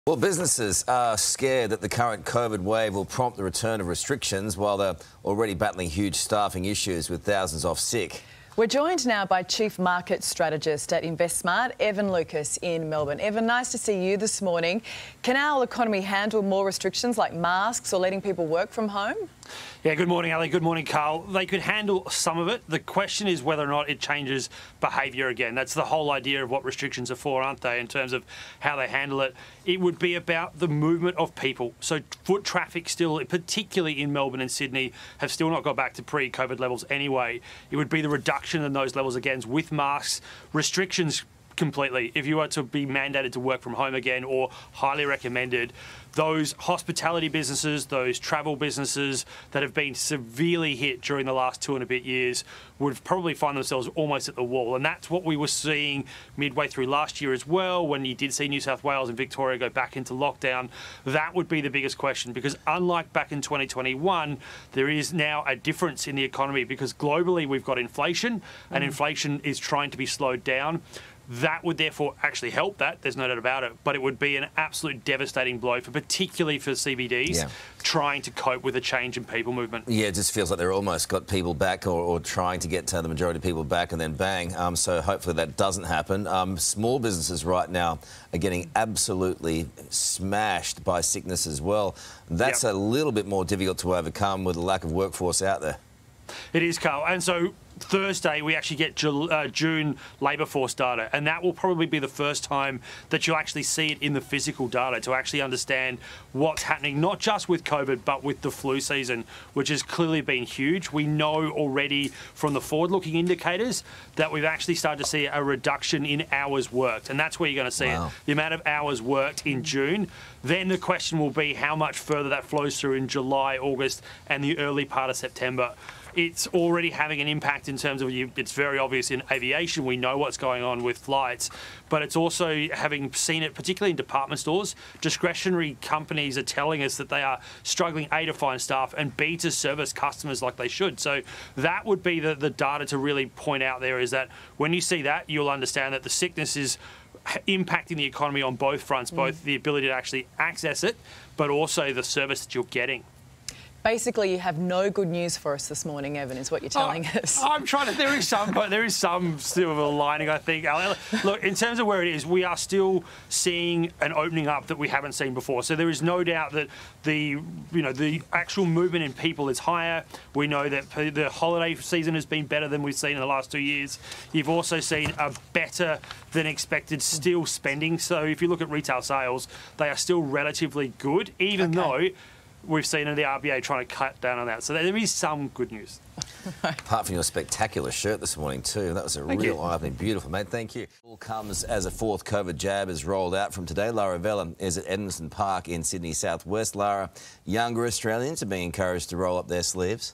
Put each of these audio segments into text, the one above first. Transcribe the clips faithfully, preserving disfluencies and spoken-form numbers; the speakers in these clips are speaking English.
Well, businesses are scared that the current COVID wave will prompt the return of restrictions while they're already battling huge staffing issues with thousands off sick. We're joined now by Chief Market Strategist at Investsmart, Evan Lucas in Melbourne. Evan, nice to see you this morning. Can our economy handle more restrictions like masks or letting people work from home? Yeah, good morning, Ali. Good morning, Carl. They could handle some of it. The question is whether or not it changes behaviour again. That's the whole idea of what restrictions are for, aren't they, in terms of how they handle it. It would be about the movement of people. So foot traffic still, particularly in Melbourne and Sydney, have still not got back to pre-COVID levels anyway. It would be the reduction in those levels again with masks, restrictions completely. If you were to be mandated to work from home again or highly recommended, those hospitality businesses, those travel businesses that have been severely hit during the last two and a bit years would probably find themselves almost at the wall. And that's what we were seeing midway through last year as well, when you did see New South Wales and Victoria go back into lockdown. That would be the biggest question, because unlike back in twenty twenty-one, there is now a difference in the economy because globally we've got inflation and mm. inflation is trying to be slowed down. That would therefore actually help that, there's no doubt about it, but it would be an absolute devastating blow, for particularly for C B Ds, yeah. trying to cope with a change in people movement. Yeah, it just feels like they're almost got people back or, or trying to get uh, the majority of people back and then bang. Um, so hopefully that doesn't happen. Um, small businesses right now are getting absolutely smashed by sickness as well. That's yep. a little bit more difficult to overcome with the lack of workforce out there. It is, Carl. And so Thursday, we actually get uh, June labour force data, and that will probably be the first time that you'll actually see it in the physical data to actually understand what's happening, not just with COVID, but with the flu season, which has clearly been huge. We know already from the forward-looking indicators that we've actually started to see a reduction in hours worked, and that's where you're going to see wow. it, the amount of hours worked in June. Then the question will be how much further that flows through in July, August, and the early part of September. It's already having an impact in terms of, you, it's very obvious in aviation, we know what's going on with flights, but it's also, having seen it particularly in department stores, discretionary companies are telling us that they are struggling, A, to find staff, and B, to service customers like they should. So that would be the, the data to really point out there, is that when you see that, you'll understand that the sickness is impacting the economy on both fronts, both mm. the ability to actually access it, but also the service that you're getting. Basically, you have no good news for us this morning, Evan, is what you're telling uh, us. I'm trying to. There is some, but there is some silver lining, I think. Look, in terms of where it is, we are still seeing an opening up that we haven't seen before. So there is no doubt that the, you know, the actual movement in people is higher. We know that the holiday season has been better than we've seen in the last two years. You've also seen a better than expected still spending. So if you look at retail sales, they are still relatively good, even okay. though we've seen the R B A trying to cut down on that. So there is some good news. Apart from your spectacular shirt this morning too. That was a Thank real eye-opening. Beautiful, mate. Thank you. All comes as a fourth COVID jab is rolled out from today. Lara Vella is at Edmiston Park in Sydney southwest. Lara, younger Australians are being encouraged to roll up their sleeves.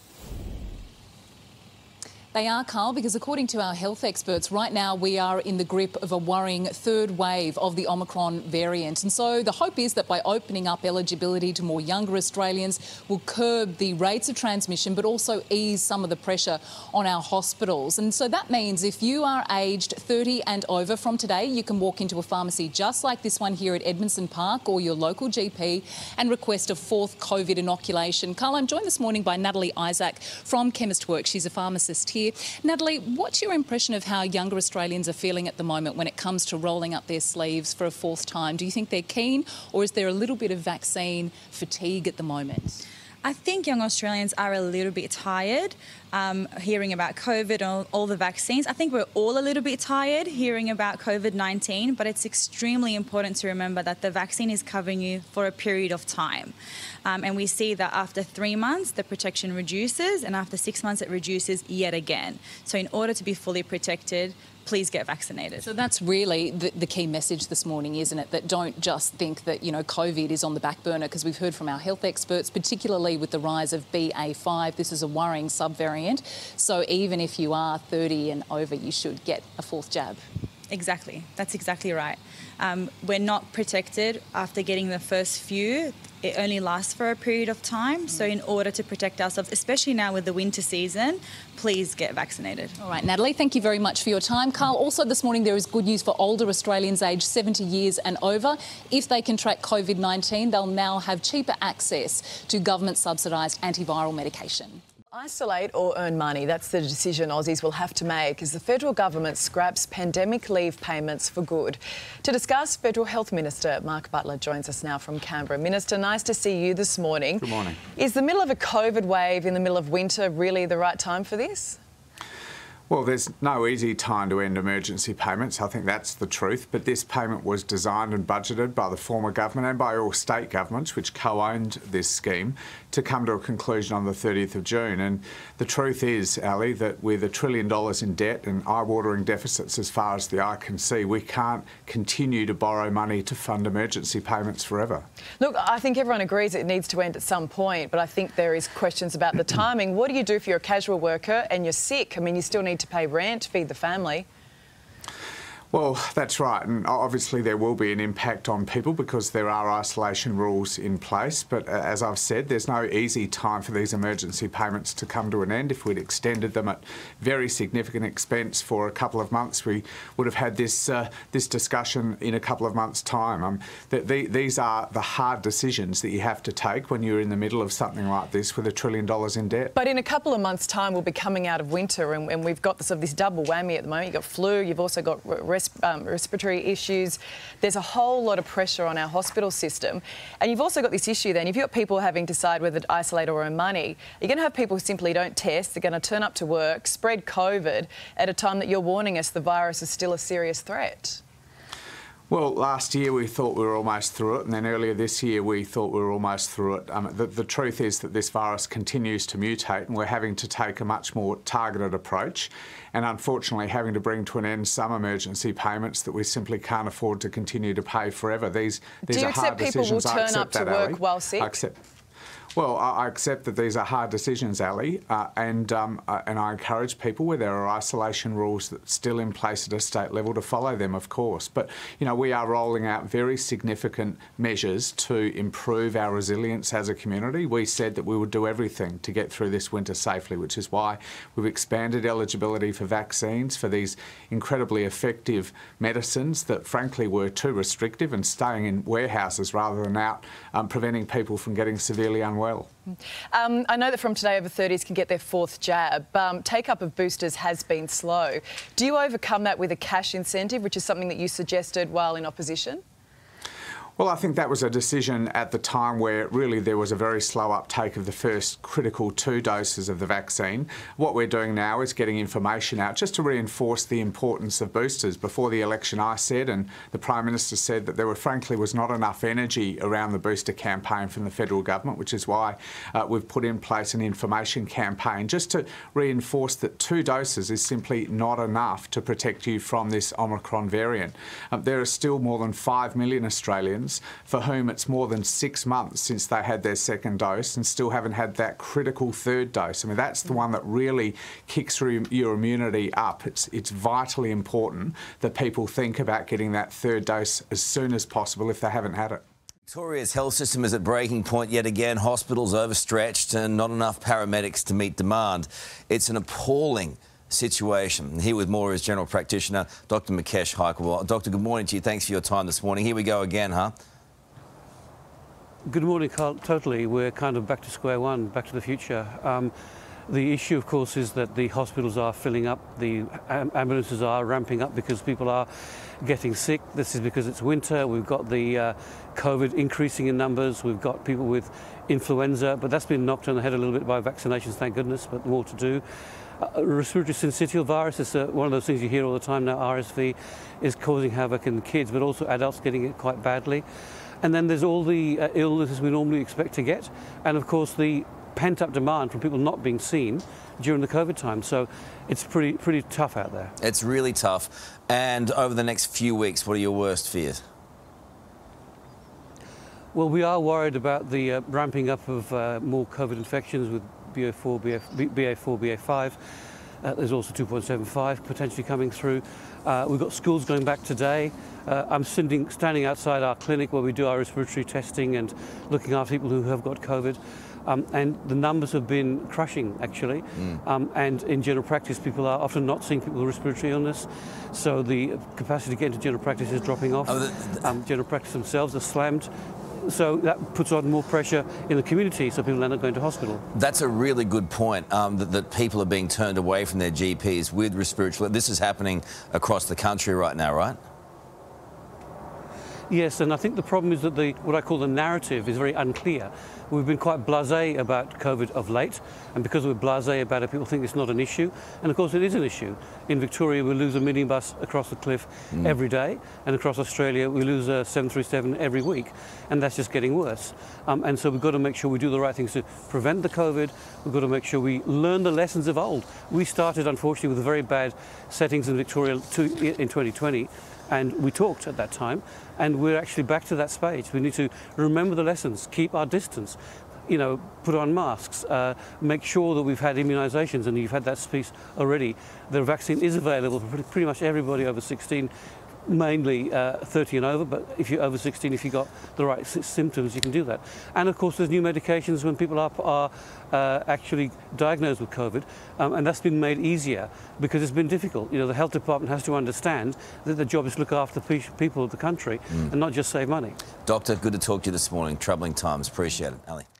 They are, Carl, because according to our health experts, right now we are in the grip of a worrying third wave of the Omicron variant. And so the hope is that by opening up eligibility to more younger Australians will curb the rates of transmission, but also ease some of the pressure on our hospitals. And so that means if you are aged thirty and over from today, you can walk into a pharmacy just like this one here at Edmiston Park or your local G P and request a fourth COVID inoculation. Carl, I'm joined this morning by Natalie Isaac from Chemist Works. She's a pharmacist here. Natalie, what's your impression of how younger Australians are feeling at the moment when it comes to rolling up their sleeves for a fourth time? Do you think they're keen, or is there a little bit of vaccine fatigue at the moment? I think young Australians are a little bit tired um, hearing about COVID and all, all the vaccines. I think we're all a little bit tired hearing about COVID nineteen, but it's extremely important to remember that the vaccine is covering you for a period of time. Um, and we see that after three months, the protection reduces, and after six months, it reduces yet again. So in order to be fully protected, please get vaccinated. So that's really the, the key message this morning, isn't it? That don't just think that, you know, COVID is on the back burner, because we've heard from our health experts, particularly with the rise of B A five, this is a worrying subvariant. So even if you are thirty and over, you should get a fourth jab. Exactly. That's exactly right. Um, we're not protected after getting the first few. It only lasts for a period of time. So in order to protect ourselves, especially now with the winter season, please get vaccinated. All right, Natalie, thank you very much for your time. Carl, also this morning there is good news for older Australians aged seventy years and over. If they contract COVID nineteen, they'll now have cheaper access to government-subsidised antiviral medication. Isolate or earn money, that's the decision Aussies will have to make as the federal government scraps pandemic leave payments for good. To discuss, Federal Health Minister Mark Butler joins us now from Canberra. Minister, nice to see you this morning. Good morning. Is the middle of a COVID wave in the middle of winter really the right time for this? Well, there's no easy time to end emergency payments. I think that's the truth. But this payment was designed and budgeted by the former government and by all state governments, which co-owned this scheme, to come to a conclusion on the thirtieth of June. And the truth is, Ali, that with a trillion dollars in debt and eye-watering deficits as far as the eye can see, we can't continue to borrow money to fund emergency payments forever. Look, I think everyone agrees it needs to end at some point, but I think there is questions about the timing. What do you do if you're a casual worker and you're sick? I mean, you still need to pay rent, feed the family. Well, that's right, and obviously there will be an impact on people because there are isolation rules in place, but as I've said, there's no easy time for these emergency payments to come to an end. If we'd extended them at very significant expense for a couple of months, we would have had this uh, this discussion in a couple of months' time. Um, the, the, these are the hard decisions that you have to take when you're in the middle of something like this with a trillion dollars in debt. But in a couple of months' time, we'll be coming out of winter, and, and we've got this, sort of this double whammy at the moment. You've got flu, you've also got res Um, respiratory issues. There's a whole lot of pressure on our hospital system. And you've also got this issue then, if you've got people having to decide whether to isolate or earn money, you're going to have people who simply don't test, they're going to turn up to work, spread COVID at a time that you're warning us the virus is still a serious threat. Well, last year we thought we were almost through it, and then earlier this year we thought we were almost through it. Um, the, the truth is that this virus continues to mutate, and we're having to take a much more targeted approach, and unfortunately having to bring to an end some emergency payments that we simply can't afford to continue to pay forever. These, these Do you are hard accept people will decisions. turn up to that, work Ali. while sick? I accept. Well, I accept that these are hard decisions, Ali, uh, and um, uh, and I encourage people where there are isolation rules that still in place at a state level to follow them, of course. But, you know, we are rolling out very significant measures to improve our resilience as a community. We said that we would do everything to get through this winter safely, which is why we've expanded eligibility for vaccines for these incredibly effective medicines that, frankly, were too restrictive and staying in warehouses rather than out, um, preventing people from getting severely unwell. Well. Um, I know that from today over thirties can get their fourth jab. Um, take-up of boosters has been slow. Do you overcome that with a cash incentive, which is something that you suggested while in opposition? Well, I think that was a decision at the time where really there was a very slow uptake of the first critical two doses of the vaccine. What we're doing now is getting information out just to reinforce the importance of boosters. Before the election, I said, and the Prime Minister said, that there were frankly was not enough energy around the booster campaign from the federal government, which is why uh, we've put in place an information campaign just to reinforce that two doses is simply not enough to protect you from this Omicron variant. Um, there are still more than five million Australians for whom it's more than six months since they had their second dose and still haven't had that critical third dose. I mean, that's the one that really kicks through your immunity up. It's, it's vitally important that people think about getting that third dose as soon as possible if they haven't had it. Victoria's health system is at breaking point yet again. Hospitals overstretched and not enough paramedics to meet demand. It's an appalling situation. Here with more is general practitioner Doctor Mukesh Haikwal. Doctor, good morning to you. Thanks for your time this morning. Here we go again, huh? Good morning, Carl. Totally. We're kind of back to square one, back to the future. Um, the issue, of course, is that the hospitals are filling up, the ambulances are ramping up because people are getting sick. This is because it's winter. We've got the uh, COVID increasing in numbers. We've got people with influenza, but that's been knocked on the head a little bit by vaccinations, thank goodness, but more to do. Uh, respiratory syncytial virus is uh, one of those things you hear all the time now. R S V is causing havoc in kids, but also adults getting it quite badly. And then there's all the uh, illnesses we normally expect to get, and of course the pent-up demand from people not being seen during the COVID time. So it's pretty pretty tough out there. It's really tough. And over the next few weeks, what are your worst fears? Well, we are worried about the uh, ramping up of uh, more COVID infections with B A four, B A four, B A five. Uh, there's also two point seven five potentially coming through. Uh, we've got schools going back today. Uh, I'm sitting, standing outside our clinic where we do our respiratory testing and looking after people who have got COVID. Um, and the numbers have been crushing, actually. Mm. Um, and in general practice, people are often not seeing people with respiratory illness. So the capacity to get into general practice is dropping off. Oh, the, the... Um, general practice themselves are slammed. So that puts on more pressure in the community, so people end up going to hospital. That's a really good point, um, that, that people are being turned away from their G Ps with respiratory. This is happening across the country right now, right? Yes, and I think the problem is that the what I call the narrative is very unclear. We've been quite blasé about COVID of late, and because we're blasé about it, people think it's not an issue. And of course it is an issue. In Victoria we lose a minibus across the cliff mm. every day, and across Australia we lose a seven thirty-seven every week, and that's just getting worse. Um, and so we've got to make sure we do the right things to prevent the COVID. We've got to make sure we learn the lessons of old. We started, unfortunately, with very bad settings in Victoria in twenty twenty. And we talked at that time, and we're actually back to that stage. We need to remember the lessons, keep our distance, you know, put on masks, uh, make sure that we've had immunisations, and you've had that piece already. The vaccine is available for pretty much everybody over sixteen, mainly uh, thirty and over, but if you're over sixteen, if you've got the right symptoms, you can do that. And of course, there's new medications when people are, are uh, actually diagnosed with COVID, um, and that's been made easier because it's been difficult. You know, the health department has to understand that the job is to look after the people of the country mm. and not just save money. Doctor, good to talk to you this morning. Troubling times. Appreciate it. Ali.